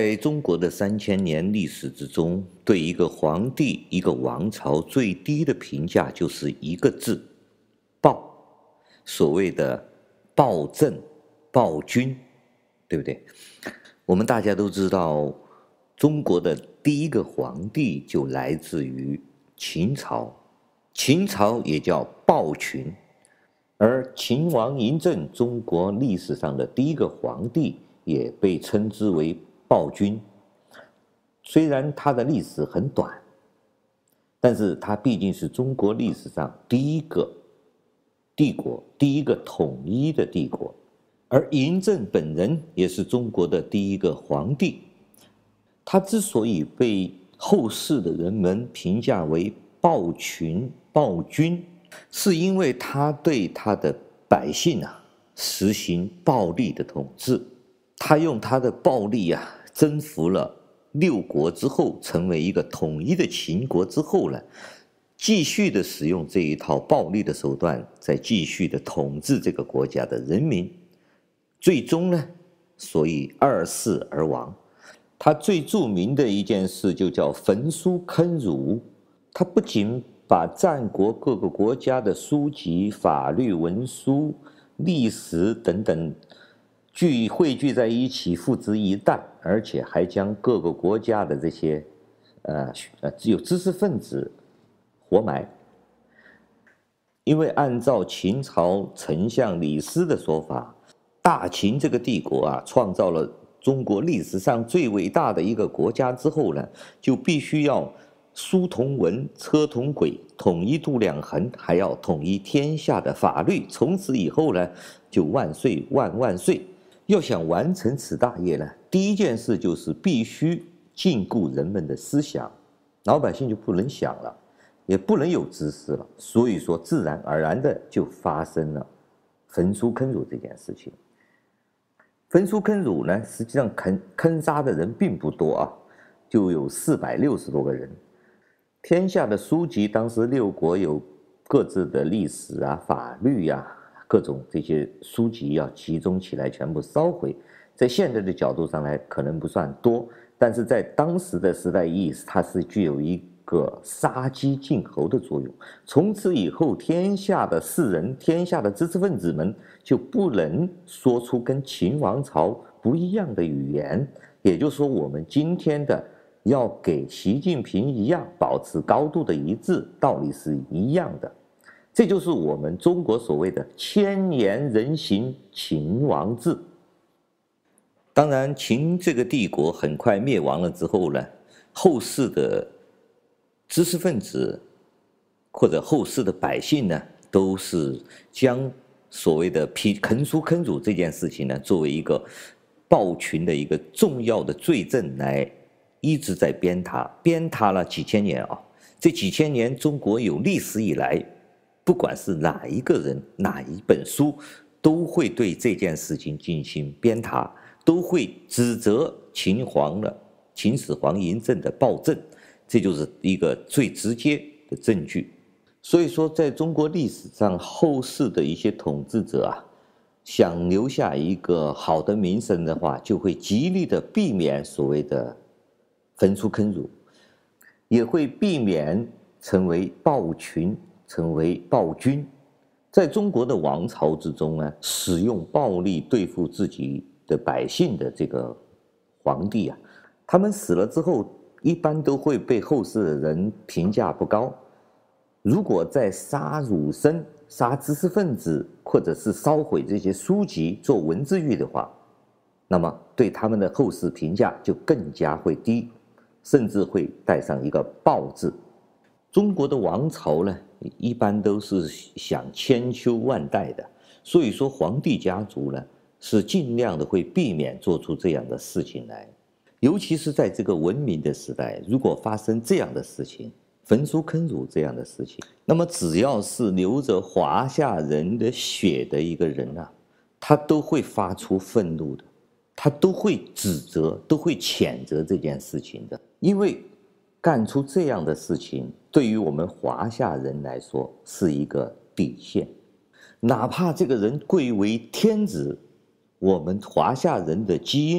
在中国的3000年历史之中，对一个皇帝、一个王朝最低的评价就是一个字：暴。所谓的暴政、暴君，对不对？我们大家都知道，中国的第一个皇帝就来自于秦朝，秦朝也叫暴群，而秦王嬴政，中国历史上的第一个皇帝，也被称之为暴君。虽然他的历史很短，但是他毕竟是中国历史上第一个帝国，第一个统一的帝国。而嬴政本人也是中国的第一个皇帝。他之所以被后世的人们评价为暴群、暴君，是因为他对他的百姓实行暴力的统治。他用他的暴力征服了6国之后，成为一个统一的秦国之后呢，继续的使用这一套暴力的手段，再继续的统治这个国家的人民，最终呢，所以2世而亡。他最著名的一件事就叫焚书坑儒。他不仅把战国各个国家的书籍、法律文书、历史等等汇聚在一起，付之一旦，而且还将各个国家的这些有知识分子活埋。因为按照秦朝丞相李斯的说法，大秦这个帝国创造了中国历史上最伟大的一个国家之后呢，就必须要书同文，车同轨，统一度量衡，还要统一天下的法律。从此以后呢，就万岁万万岁。要想完成此大业呢，第一件事就是必须禁锢人们的思想，老百姓就不能想了，也不能有知识了。所以说，自然而然的就发生了焚书坑儒这件事情。焚书坑儒呢，实际上坑杀的人并不多就有460多个人。天下的书籍，当时6国有各自的历史法律各种这些书籍要集中起来，全部烧毁。在现在的角度上来，可能不算多，但是在当时的时代意义，它是具有一个杀鸡儆猴的作用。从此以后，天下的士人、天下的知识分子们就不能说出跟秦王朝不一样的语言。也就是说，我们今天的要给习近平一样保持高度的一致，道理是一样的。这就是我们中国所谓的千年人行秦王制。当然，秦这个帝国很快灭亡了之后呢，后世的知识分子或者后世的百姓呢，都是将所谓的焚书坑儒这件事情呢，作为一个暴群的一个重要的罪证来一直在鞭挞了几千年这几千年中国有历史以来，不管是哪一个人、哪一本书，都会对这件事情进行鞭挞，都会指责秦始皇嬴政的暴政，这就是一个最直接的证据。所以说，在中国历史上，后世的一些统治者想留下一个好的名声的话，就会极力的避免所谓的焚书坑儒，也会避免成为暴群，成为暴君。在中国的王朝之中呢，使用暴力对付自己的百姓的这个皇帝他们死了之后，一般都会被后世的人评价不高。如果再杀儒生、杀知识分子，或者是烧毁这些书籍做文字狱的话，那么对他们的后世评价就更加会低，甚至会带上一个暴字。中国的王朝呢，一般都是想千秋万代的，所以说皇帝家族呢，是尽量的会避免做出这样的事情来。尤其是在这个文明的时代，如果发生这样的事情，焚书坑儒这样的事情，那么只要是流着华夏人的血的一个人他都会发出愤怒的，他都会指责，都会谴责这件事情的。因为干出这样的事情，对于我们华夏人来说是一个底线。哪怕这个人贵为天子，我们华夏人的基因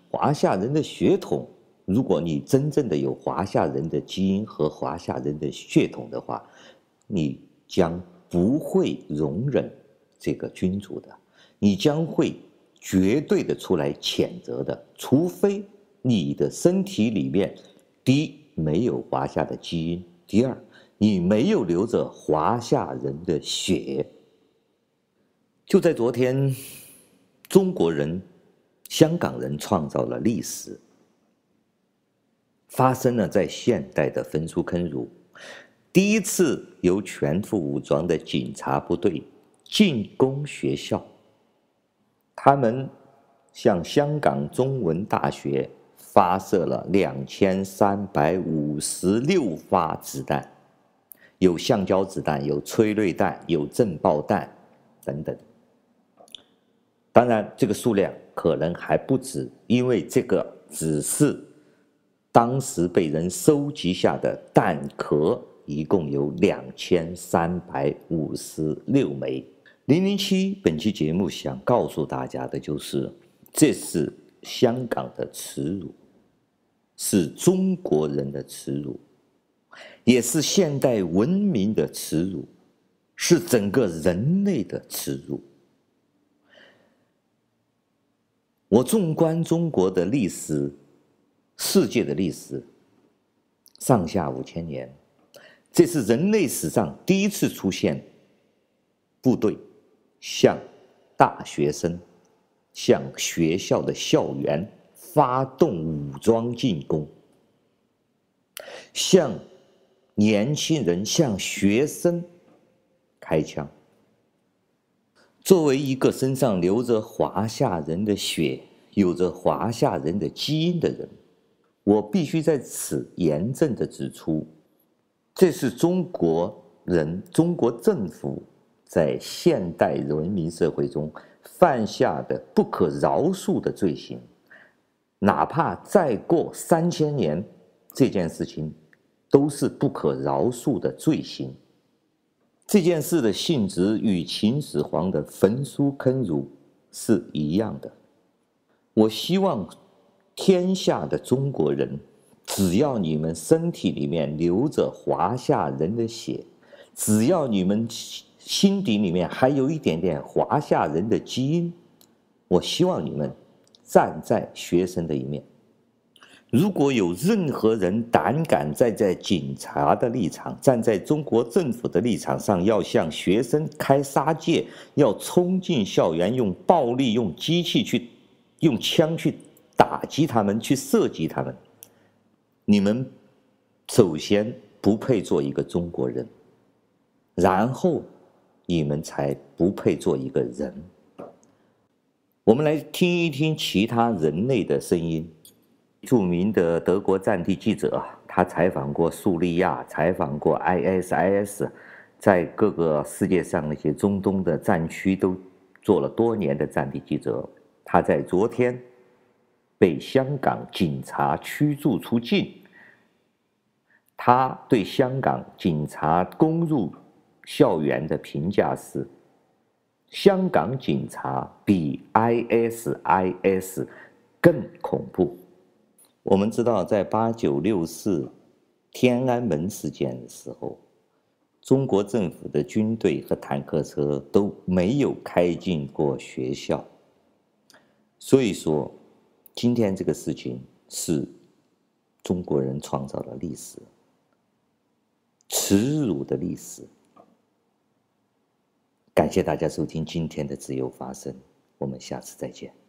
华夏人的血统，如果你真正的有华夏人的基因和华夏人的血统的话，你将不会容忍这个君主的，你将会绝对的出来谴责的，除非你的身体里面，第一没有华夏的基因，第二你没有流着华夏人的血。就在昨天，中国人、香港人创造了历史，发生了在现代的焚书坑儒。第一次由全副武装的警察部队进攻学校，他们向香港中文大学发射了2356发子弹，有橡胶子弹，有催泪弹，有震爆弹等等。当然，这个数量可能还不止，因为这个只是当时被人收集下的弹壳，一共有2356枚。007本期节目想告诉大家的就是，这是香港的耻辱，是中国人的耻辱，也是现代文明的耻辱，是整个人类的耻辱。我纵观中国的历史，世界的历史，上下5000年，这是人类史上第一次出现部队向大学生、向学校的校园发动武装进攻，向年轻人、向学生开枪。作为一个身上流着华夏人的血、有着华夏人的基因的人，我必须在此严正地指出，这是中国人、中国政府在现代文明社会中犯下的不可饶恕的罪行。哪怕再过3000年，这件事情都是不可饶恕的罪行。这件事的性质与秦始皇的焚书坑儒是一样的。我希望天下的中国人，只要你们身体里面流着华夏人的血，只要你们心底里面还有一点点华夏人的基因，我希望你们站在学生的一面。如果有任何人胆敢站在警察的立场，站在中国政府的立场上，要向学生开杀戒，要冲进校园，用暴力、用机器用枪去打击他们，去射击他们，你们首先不配做一个中国人，然后你们才不配做一个人。我们来听一听其他人类的声音。著名的德国战地记者，他采访过叙利亚，采访过 ISIS， 在各个世界上那些中东的战区都做了多年的战地记者。他在昨天被香港警察驱逐出境。他对香港警察攻入校园的评价是：香港警察比 ISIS 更恐怖。我们知道，在8964天安门事件的时候，中国政府的军队和坦克车都没有开进过学校。所以说，今天这个事情是中国人创造的历史，耻辱的历史。感谢大家收听今天的自由发声，我们下次再见。